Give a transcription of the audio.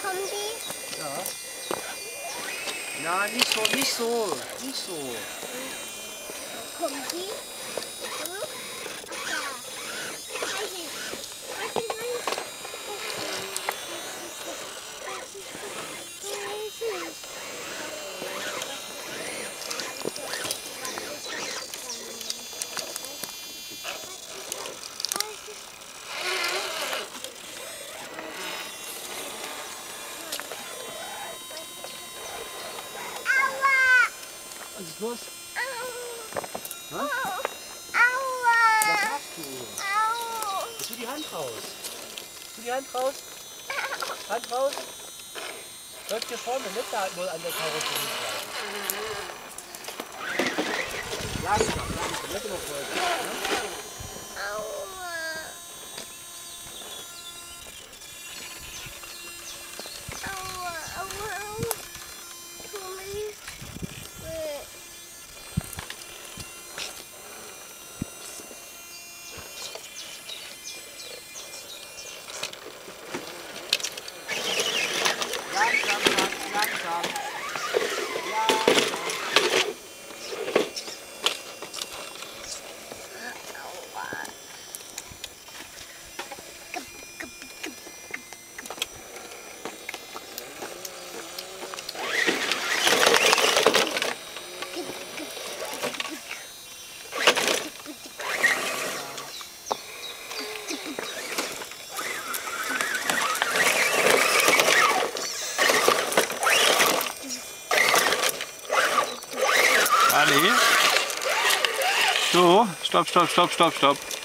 Kommen die? Ja. Na, nicht so, nicht so, nicht so. Kommen die? Hm? Ach da. Halt ihn. Halt ihn rein. Was ist los? Au. Hä? Aua. Was machst du? Au. Tu die Hand raus. Tu die Hand raus. Hand raus. Läuft hier vorne, nicht da nur an der Karosserie. Langsam, langsam, nicht immer voll. Aua. Aua, aua, aua. Tu mich. Langsam, langsam, langsam. Ali? So, stopp, stopp, stopp, stopp, stopp.